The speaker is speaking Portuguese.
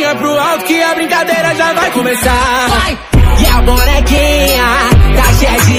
mãozinha pro alto que a brincadeira já vai começar. Vai! E a bonequinha tá cheia de